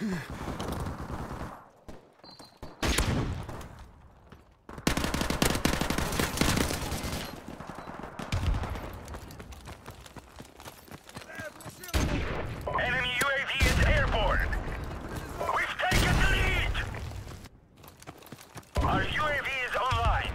Enemy UAV is airborne. We've taken the lead. Our UAV is online.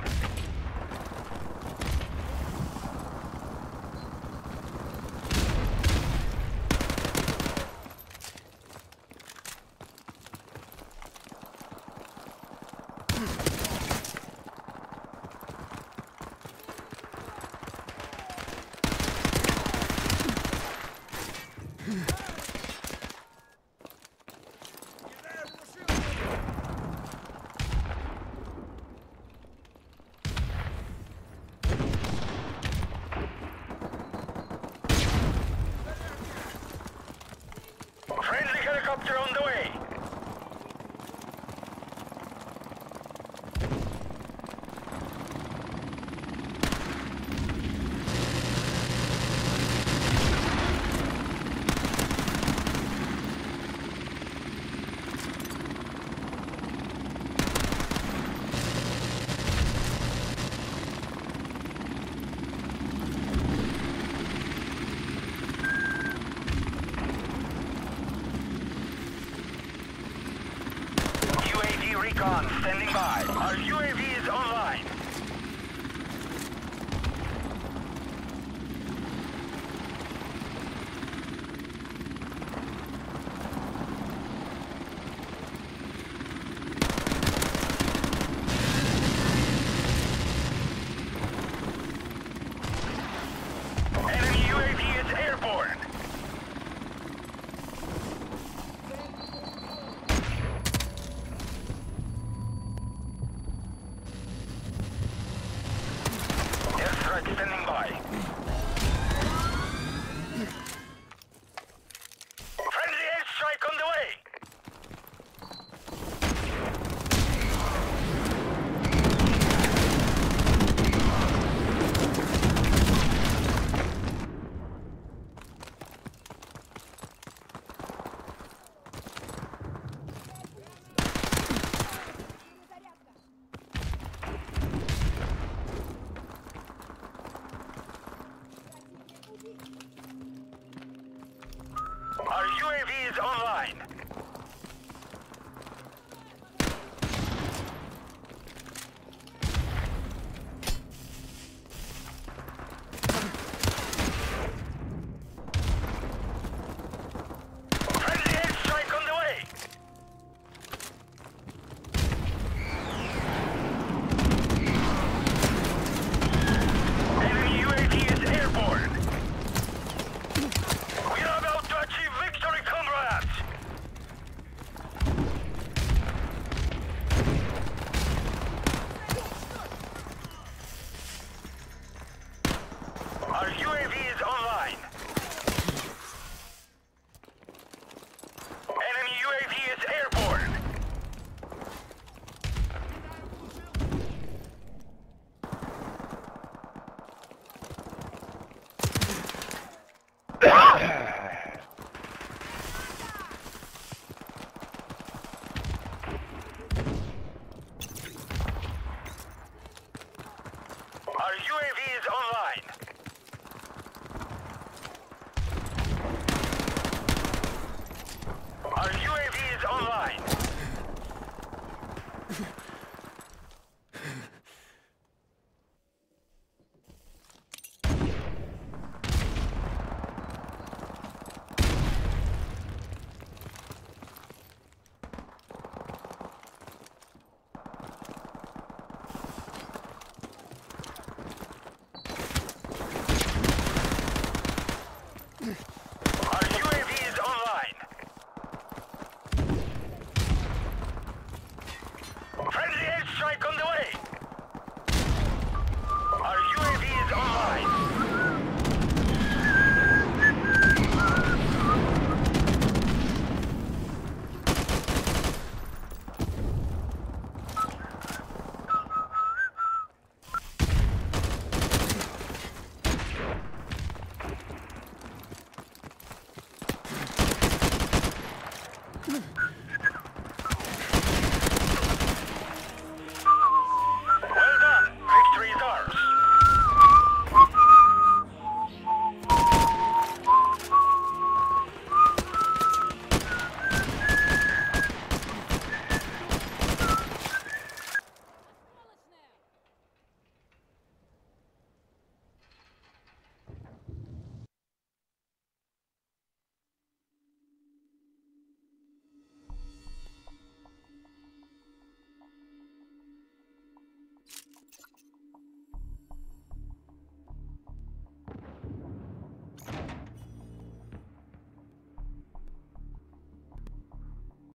Friendly helicopter on the way. UAV recon standing by. Our UAV is online. Enemy UAV is airborne. Airstrike standing by. Friendly airstrike on the way. Our UAV is online. Friendly airstrike on the way. Enemy UAV is airborne. We are about to achieve victory, comrades! Our UAV is online. Enemy UAV is airborne.